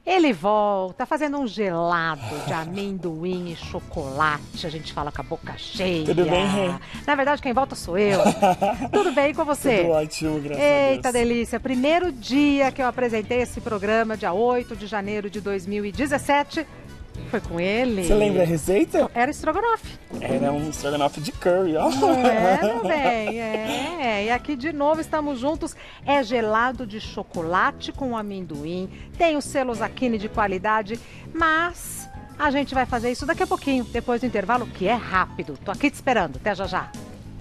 Ele volta fazendo um gelado de amendoim e chocolate. A gente fala com a boca cheia. Tudo bem, Rê? Na verdade, quem volta sou eu. Tudo bem com você? Tudo ótimo, graças a Eita, Deus. delícia. Primeiro dia que eu apresentei esse programa, dia 8 de janeiro de 2017. Foi com ele. Você lembra a receita? Era estrogonofe. Era um estrogonofe de curry, ó. É, meu bem, E aqui de novo estamos juntos. É gelado de chocolate com amendoim. Tem o selo Zacchini de qualidade, mas a gente vai fazer isso daqui a pouquinho, depois do intervalo, que é rápido. Tô aqui te esperando. Até já já.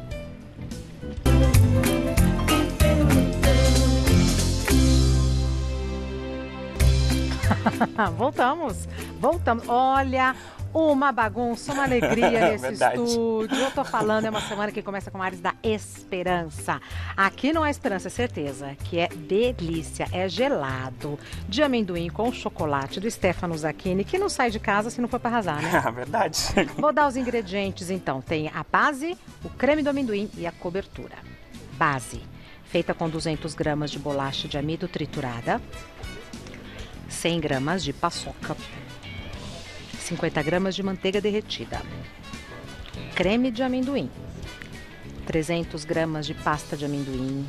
Voltamos. Olha, uma bagunça, uma alegria nesse Verdade. estúdio. Eu tô falando, é uma semana que começa com ares da esperança. Aqui não é esperança, é certeza, que é delícia, é gelado de amendoim com chocolate do Stefano Zacchini, que não sai de casa se não for para arrasar, né? Verdade. Vou dar os ingredientes então. Tem a base, o creme do amendoim e a cobertura. Base, feita com 200 gramas de bolacha de amido triturada, 100 gramas de paçoca, 50 gramas de manteiga derretida, creme de amendoim, 300 gramas de pasta de amendoim,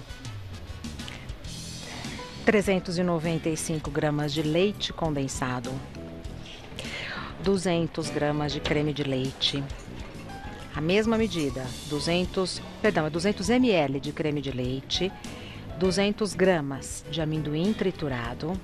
395 gramas de leite condensado, 200 gramas de creme de leite, a mesma medida, 200 ml de creme de leite, 200 gramas de amendoim triturado,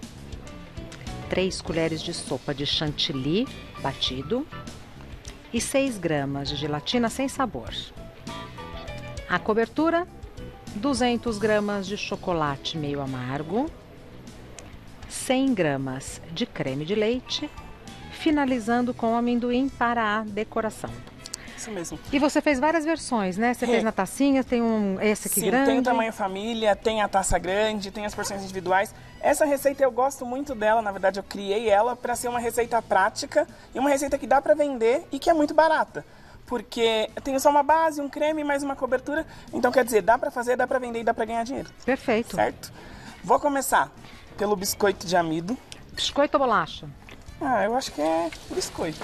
3 colheres de sopa de chantilly batido e 6 gramas de gelatina sem sabor. A cobertura, 200 gramas de chocolate meio amargo, 100 gramas de creme de leite, finalizando com amendoim para a decoração. Isso mesmo. E você fez várias versões, né? Você fez na tacinha, tem esse aqui Sim, grande. tem o tamanho família, tem a taça grande, tem as porções individuais. Essa receita eu gosto muito dela, na verdade eu criei ela para ser uma receita prática e uma receita que dá para vender e que é muito barata. Porque eu tenho só uma base, um creme, mais uma cobertura. Então quer dizer, dá para fazer, dá para vender e dá para ganhar dinheiro. Perfeito. Certo? Vou começar pelo biscoito de amido. Biscoito ou bolacha? Eu acho que é biscoito.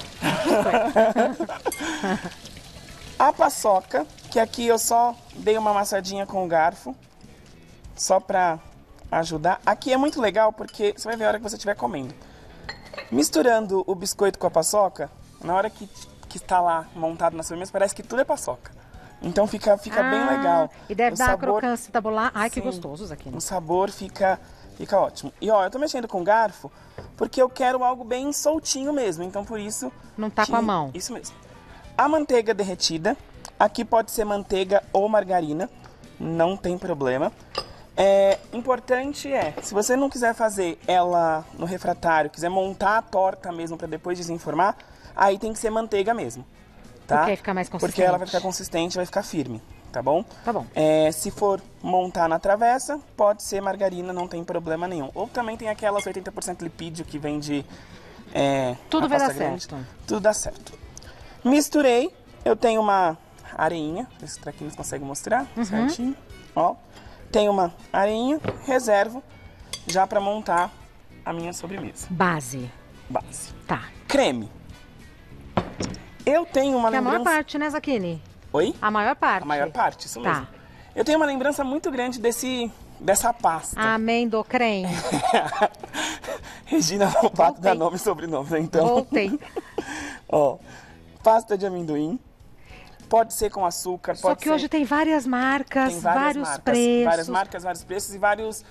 A paçoca, que aqui eu só dei uma amassadinha com o garfo, só pra ajudar. Aqui é muito legal porque você vai ver a hora que você estiver comendo. Misturando o biscoito com a paçoca, na hora que está lá montado na sobremesa, parece que tudo é paçoca. Então fica bem legal. E deve O dar a sabor- crocância da bolacha. Ai, que Sim. gostoso isso aqui. O sabor fica ótimo. E ó, eu tô mexendo com o garfo porque eu quero algo bem soltinho mesmo. Então por isso... Não tá com a mão. Isso mesmo. A manteiga derretida. Aqui pode ser manteiga ou margarina. Não tem problema. Importante se você não quiser fazer ela no refratário, quiser montar a torta mesmo para depois desenformar, aí tem que ser manteiga mesmo. Tá? Porque aí fica mais consistente. Porque ela vai ficar consistente, vai ficar firme. Tá bom? Tá bom. Se for montar na travessa, pode ser margarina, não tem problema nenhum. Ou também tem aquelas 80% lipídio que vem de Tudo a vai dar pasta grande. certo. Tudo dá certo. Misturei. Eu tenho uma areinha. Esse traquinho consegue mostrar certinho. Ó. Tenho uma areinha. Reservo já para montar a minha sobremesa. Base. Tá. Creme. Eu tenho uma Que é a maior lembrança... parte, né, Zacchini? Oi? A maior parte. A maior parte, isso Tá. mesmo. Eu tenho uma lembrança muito grande dessa pasta. Amendocrem. Regina Lobato Voltei. dá nome e sobrenome, né? Então. Voltei. Ó, pasta de amendoim. Pode ser com açúcar, Só pode que ser... hoje tem várias marcas, Tem várias vários marcas, preços. Várias marcas, vários preços e vários...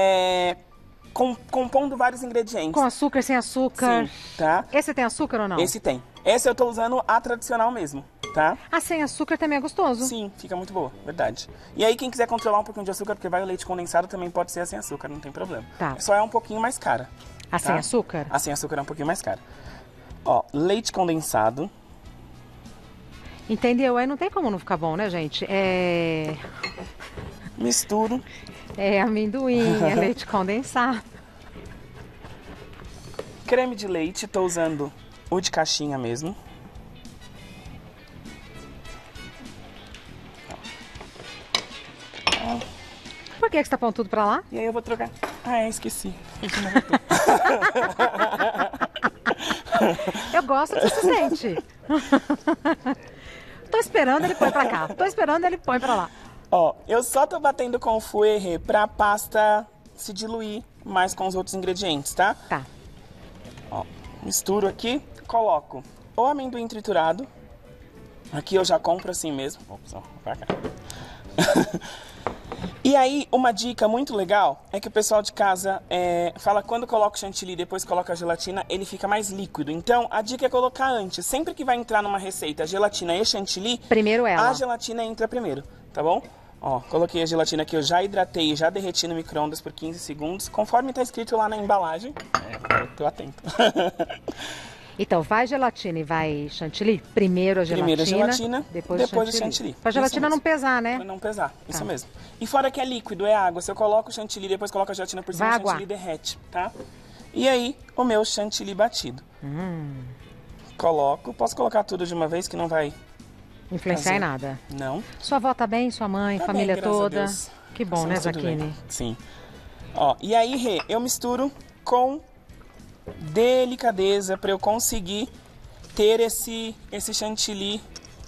compondo vários ingredientes. Com açúcar, sem açúcar. Sim, tá? Esse tem açúcar ou não? Esse tem. Esse eu tô usando a tradicional mesmo, tá? Ah, sem açúcar também é gostoso. Sim, fica muito boa, verdade. E aí quem quiser controlar um pouquinho de açúcar, porque vai o leite condensado, também pode ser sem açúcar, não tem problema. Tá. Só é um pouquinho mais cara. Ah, sem açúcar? A sem açúcar é um pouquinho mais cara. Ó, leite condensado. Entendeu? Aí não tem como não ficar bom, né, gente? Misturo. É amendoim, é leite condensado. Creme de leite, tô usando o de caixinha mesmo. Por que você tá pondo tudo pra lá? E aí eu vou trocar. Esqueci. Eu gosto que você se sente. Tô esperando, ele põe pra cá. Tô esperando, ele põe pra lá. Ó, eu só tô batendo com o fouet pra pasta se diluir mais com os outros ingredientes, tá? Tá. Ó, misturo aqui, coloco o amendoim triturado. Aqui eu já compro assim mesmo. Ops, ó, pra cá. E aí, uma dica muito legal é que o pessoal de casa fala quando coloca o chantilly e depois coloca a gelatina, ele fica mais líquido. Então, a dica é colocar antes. Sempre que vai entrar numa receita gelatina e chantilly, Primeiro ela. a gelatina entra primeiro, tá bom? Ó, coloquei a gelatina que eu já hidratei e já derreti no micro-ondas por 15 segundos, conforme tá escrito lá na embalagem. Eu tô atento. Então, vai gelatina e vai chantilly? Primeiro a gelatina, depois o chantilly. Pra gelatina não pesar, né? Pra não pesar, isso mesmo. E fora que é líquido, é água. Se eu coloco o chantilly e depois coloco a gelatina por cima, o chantilly derrete, tá? E aí, o meu chantilly batido. Coloco, posso colocar tudo de uma vez que não vai influenciar em nada. Não. Sua avó tá bem, sua mãe, Tá família bem, graças a toda. Deus. Que bom, né, Zaquini? Sim. Ó, e aí, Rê, eu misturo com delicadeza para eu conseguir ter esse chantilly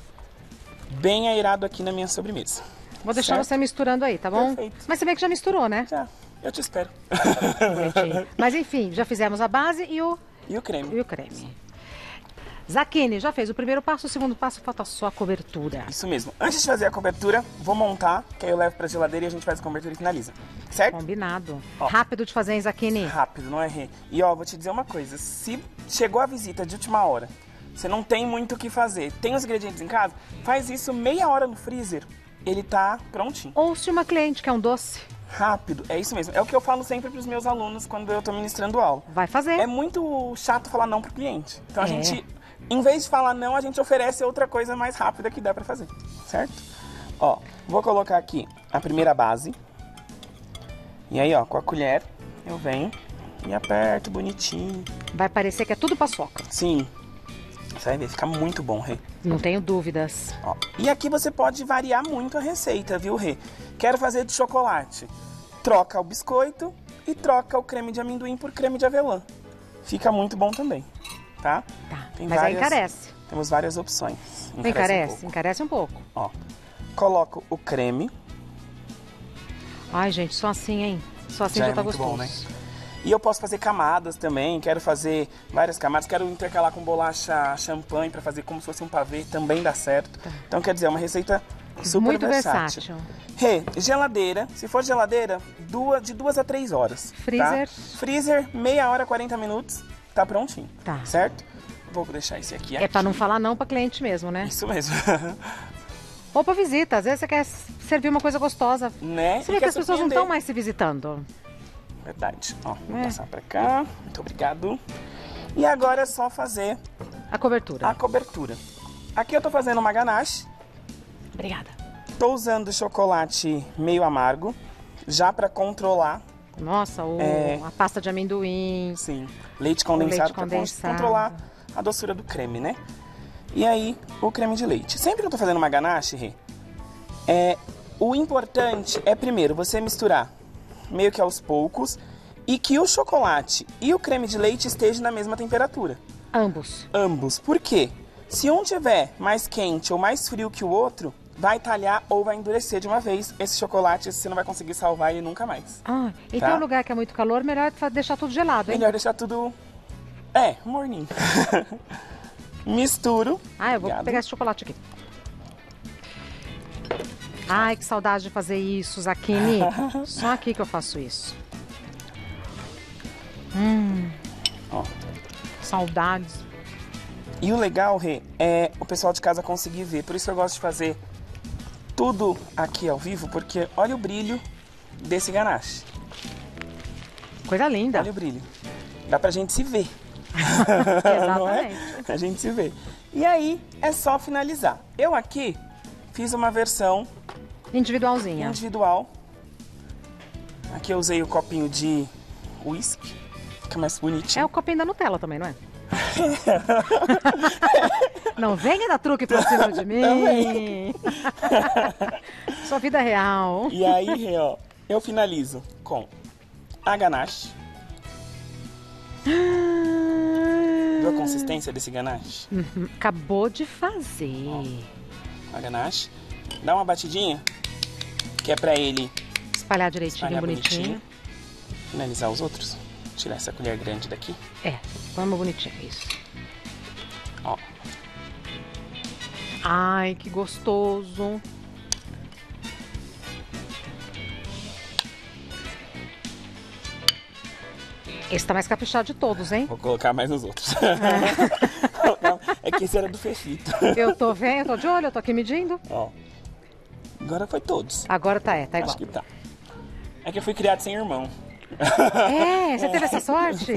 bem aerado aqui na minha sobremesa. Vou deixar você misturando aí, tá bom? Perfeito. Mas você vê que já misturou, né? Já, eu te espero. Bonitinho. Mas enfim, já fizemos a base e o creme. E o creme. Zaquini, já fez o primeiro passo, o segundo passo, falta só a cobertura. Isso mesmo. Antes de fazer a cobertura, vou montar, que aí eu levo pra geladeira e a gente faz a cobertura e finaliza. Certo? Combinado. Ó. Rápido de fazer, hein, Zaquini? Rápido, não é, Rê? E ó, vou te dizer uma coisa. Se chegou a visita de última hora, você não tem muito o que fazer, tem os ingredientes em casa, faz isso meia hora no freezer, ele tá prontinho. Ou se uma cliente quer um doce, Rápido, é isso mesmo. É o que eu falo sempre pros meus alunos quando eu tô ministrando aula. vai fazer. É muito chato falar não pro cliente. Então a gente, em vez de falar não, a gente oferece outra coisa mais rápida que dá pra fazer, certo? Ó, vou colocar aqui a primeira base. E aí, ó, com a colher eu venho e aperto bonitinho. Vai parecer que é tudo paçoca. Sim. Você vai ver, fica muito bom, Rê. Não tenho dúvidas. Ó, e aqui você pode variar muito a receita, viu, Rê? Quero fazer de chocolate. Troca o biscoito e troca o creme de amendoim por creme de avelã. Fica muito bom também, tá? Tá, Tem mas aí encarece. Temos várias opções. Encarece? Encarece um pouco. Ó, coloco o creme. Ai, gente, só assim, hein? Só assim já tá muito gostoso. bom, né? E eu posso fazer camadas também, quero fazer várias camadas, quero intercalar com bolacha champanhe para fazer como se fosse um pavê, também dá certo. Tá. Então, quer dizer, é uma receita super muito versátil. Rê, geladeira, se for geladeira, de 2 a 3 horas. Freezer? Tá? Freezer, meia hora, 40 minutos, tá prontinho. Tá. Certo? Vou deixar esse aqui. É para não falar não para cliente mesmo, né? Isso mesmo. Ou para visita, às vezes você quer servir uma coisa gostosa. Né? Você vê que as pessoas não estão mais se visitando. Verdade. Ó, vou passar pra cá. Muito obrigado. E agora é só fazer a cobertura. Aqui eu tô fazendo uma ganache. Obrigada. Tô usando chocolate meio amargo, já pra controlar. Nossa, a pasta de amendoim. Sim, leite condensado pra controlar a doçura do creme, né? E aí, o creme de leite. Sempre que eu tô fazendo uma ganache, Rê, o importante é primeiro você misturar meio que aos poucos, e que o chocolate e o creme de leite estejam na mesma temperatura. Ambos. Por quê? Se um tiver mais quente ou mais frio que o outro, vai talhar ou vai endurecer de uma vez. Esse chocolate, você não vai conseguir salvar ele nunca mais. Ah, e tem um lugar que é muito calor, melhor deixar tudo gelado, hein? Melhor deixar tudo... morninho. Misturo. Eu vou pegar esse chocolate aqui. Ai, que saudade de fazer isso, Zaquini. Só aqui que eu faço isso. Ó. Saudades. E o legal, Rê, é o pessoal de casa conseguir ver. Por isso eu gosto de fazer tudo aqui ao vivo, porque olha o brilho desse ganache. Coisa linda. Olha o brilho. Dá pra gente se ver. Exatamente. Não é? A gente se vê. E aí, é só finalizar. Eu aqui fiz uma versão... individualzinha. Individual. Aqui eu usei o copinho de whisky. Fica mais bonitinho. É o copinho da Nutella também, não é? Não venha dar truque pra cima de mim. Sua vida real. E aí, ó, Eu finalizo com a ganache. Viu a consistência desse ganache? Acabou de fazer. A ganache. Dá uma batidinha, que é pra ele Espalhar direitinho, espalhar bonitinho. Finalizar os outros. Tirar essa colher grande daqui. É, vamos bonitinho, isso. Ó. Ai, que gostoso. Esse tá mais caprichado de todos, hein? Vou colocar mais nos outros. É que esse era do Fefito. Eu tô vendo, tô de olho, eu tô aqui medindo. Ó. Agora foi todos. Agora tá igual. Acho que tá. É que eu fui criado sem irmão. É, você teve essa sorte?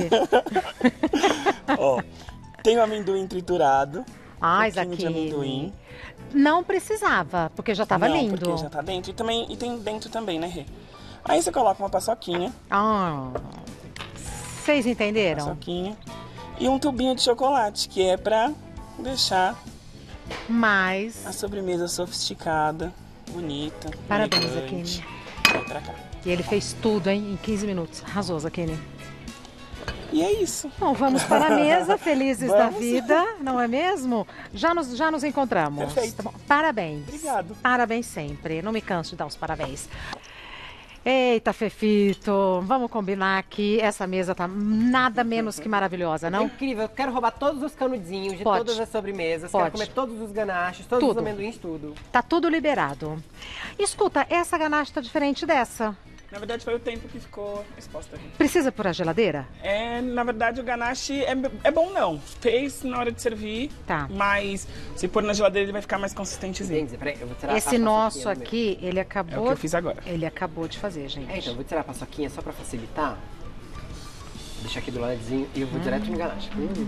Ó. Tem o amendoim triturado. Ai, pouquinho de amendoim. Zaquini. Não precisava, porque já tava Não, lindo. porque já tá dentro. E tem dentro também, né, Rê? Aí você coloca uma paçoquinha. Ah, vocês entenderam? Paçoquinha. E um tubinho de chocolate, que é pra deixar Mas, a sobremesa sofisticada, bonita. parabéns, elegante. Zaquini. Vem pra cá. E ele fez tudo, hein, em 15 minutos. Arrasou, Zaquini. E é isso. Bom, vamos para a mesa, felizes da Vamos. vida, não é mesmo? Já nos encontramos. Perfeito. Tá bom. Parabéns. Obrigado. Parabéns sempre. Não me canso de dar os parabéns. Eita, Fefito, vamos combinar que essa mesa tá nada menos que maravilhosa, É não? incrível, eu quero roubar todos os canudinhos de Pode. todas as sobremesas, Pode. quero comer todos os ganaches, todos Tudo. os amendoins, tudo. Tá tudo liberado. Escuta, essa ganache tá diferente dessa. Na verdade, foi o tempo que ficou exposta aqui. Precisa pôr a geladeira? Na verdade, o ganache é bom não. Fez na hora de servir, Tá. mas se pôr na geladeira ele vai ficar mais consistentezinho. Gente, peraí, eu vou tirar a Esse paçoquinha nosso do meu. aqui, ele É acabou... o que eu fiz agora. Ele acabou de fazer, gente. Então, eu vou tirar a paçoquinha só pra facilitar. Vou deixar aqui do ladinho e eu vou direto no ganache.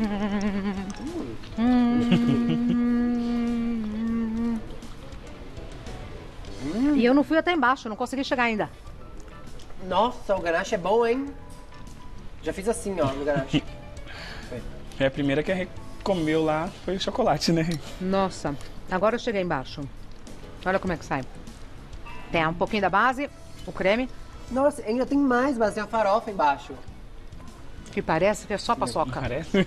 E eu não fui até embaixo, não consegui chegar ainda. Nossa, o ganache é bom, hein? Já fiz assim, ó, no ganache. É a primeira que a Rê comeu lá foi o chocolate, né? Nossa, agora eu cheguei embaixo. Olha como é que sai. Tem um pouquinho da base, o creme, Nossa, ainda tem mais, mas tem a farofa embaixo. que parece que é só paçoca. Parece?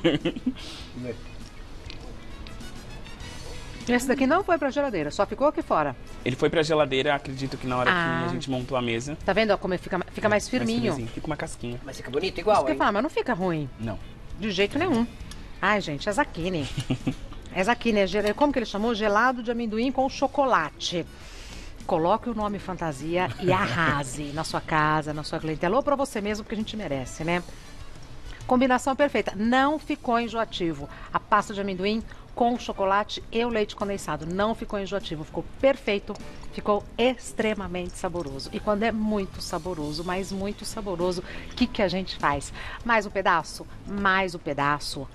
Esse daqui não foi pra geladeira, só ficou aqui fora. Ele foi pra geladeira, acredito que na hora Ah. que a gente montou a mesa. Tá vendo ó, como fica mais Mais firminho? firmezinho, fica uma casquinha. Mas fica bonito Isso igual, que eu hein? falo, mas não fica ruim. Não. De jeito nenhum. Ai, gente, é Zaquini. É Zaquini, como que ele chamou? Gelado de amendoim com chocolate. Coloque o nome fantasia e arrase na sua casa, na sua clientela, ou pra você mesmo, porque a gente merece, né? Combinação perfeita. Não ficou enjoativo. A pasta de amendoim com chocolate e o leite condensado. Não ficou enjoativo. Ficou perfeito. Ficou extremamente saboroso. E quando é muito saboroso, mas muito saboroso, o que a gente faz? Mais um pedaço? Mais um pedaço.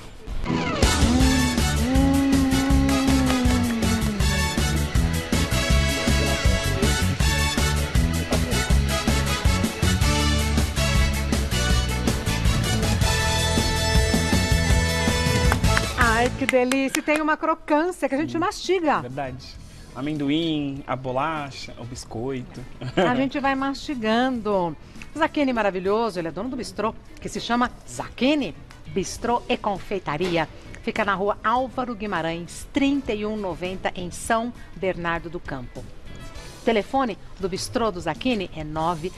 Ai, que delícia! E tem uma crocância que a gente mastiga. Verdade. Amendoim, a bolacha, o biscoito. A gente vai mastigando. Zaquini maravilhoso, ele é dono do bistrô, que se chama Zaquini Bistrô e Confeitaria. Fica na rua Álvaro Guimarães, 3190, em São Bernardo do Campo. O telefone do bistrô do Zaquini é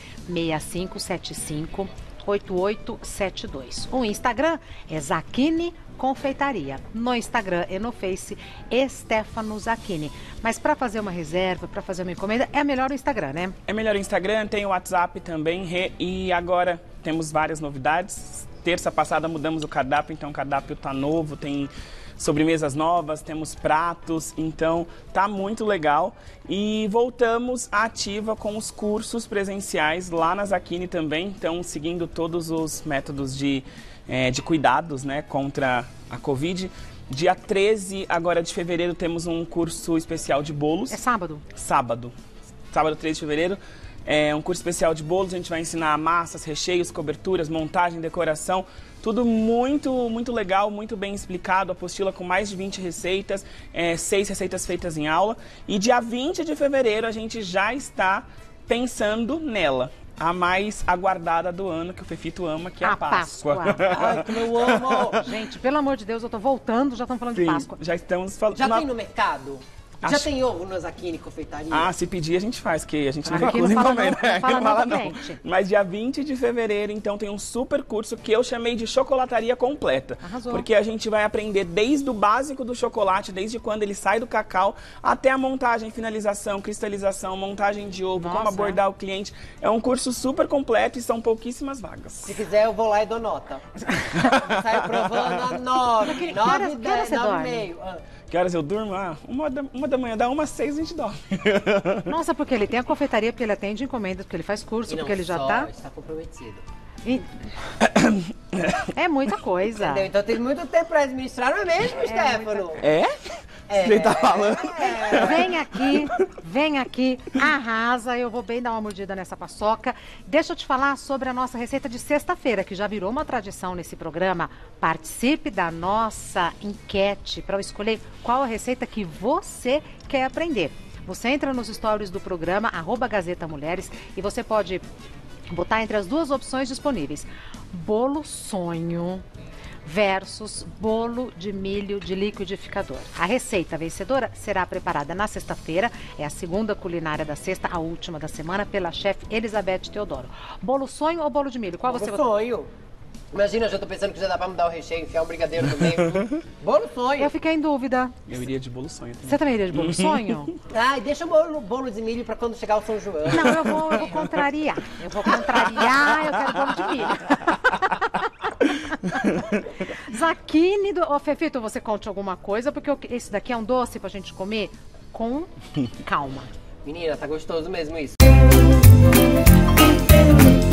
96575 8872. O Instagram é Zaquini Confeitaria. No Instagram e no Face, Stefano Zaquini. Mas para fazer uma reserva, para fazer uma encomenda, é melhor o Instagram, né? É melhor o Instagram, tem o WhatsApp também, Rê, e agora temos várias novidades. Terça passada mudamos o cardápio, então o cardápio tá novo, tem sobremesas novas, temos pratos, então tá muito legal. E voltamos à ativa com os cursos presenciais lá na Zaquini também, então seguindo todos os métodos de cuidados, né, contra a Covid. Dia 13 agora de fevereiro temos um curso especial de bolos. É sábado. Sábado 13 de fevereiro. É um curso especial de bolos, a gente vai ensinar massas, recheios, coberturas, montagem, decoração, tudo muito, muito legal, muito bem explicado, apostila com mais de 20 receitas, 6 receitas feitas em aula. E dia 20 de fevereiro a gente já está pensando nela. A mais aguardada do ano, que o Fefito ama, que é a Páscoa. Ai, como eu amo! Gente, pelo amor de Deus, eu tô voltando, já estamos falando de Sim, Páscoa. já estamos falando. Já tem no mercado? Já Acho- tem ovo no Zaquini Confeitaria? Ah, se pedir a gente faz, que a gente não Aqui recusa não fala encomenda. não, não fala Não não fala pra não. frente. Mas dia 20 de fevereiro, então, tem um super curso que eu chamei de chocolataria completa. Arrasou. Porque a gente vai aprender desde o básico do chocolate, desde quando ele sai do cacau, até a montagem, finalização, cristalização, montagem de ovo, como Nossa, abordar o cliente. É um curso super completo e são pouquíssimas vagas. Se quiser, eu vou lá e dou nota. Saio provando a 9, Que 9, horas 10, você 9 e dorme? meio. Que horas eu durmo? Ah, uma da manhã, dá 1h06 a gente dorme. Nossa, porque ele tem a confeitaria, porque ele atende encomendas, porque ele faz curso, E não porque ele já só, tá... está comprometido. E- É muita coisa. Entendeu? Então tem muito tempo pra administrar, não é mesmo, Stefano? É? Você tá falando? Vem aqui, arrasa. Eu vou bem dar uma mordida nessa paçoca. Deixa eu te falar sobre a nossa receita de sexta-feira, que já virou uma tradição nesse programa. Participe da nossa enquete para eu escolher qual a receita que você quer aprender. Você entra nos stories do programa, @Gazeta Mulheres, e você pode botar entre as duas opções disponíveis: bolo sonho versus bolo de milho de liquidificador. A receita vencedora será preparada na sexta-feira, é a segunda culinária da sexta, a última da semana, pela chefe Elizabeth Teodoro. Bolo sonho ou bolo de milho? Qual você Bolo votou? sonho. Imagina, eu já tô pensando que já dá pra mudar o recheio, enfiar um brigadeiro no meio. Bolo sonho. Eu fiquei em dúvida. Eu iria de bolo sonho também. Você também iria de bolo sonho? Ai, deixa o bolo de milho pra quando chegar o São João. Não, eu vou contrariar. Eu quero bolo de milho. Zaquini do... Ô, Fefito, você conte alguma coisa, porque esse daqui é um doce pra gente comer com calma. Menina, tá gostoso mesmo isso.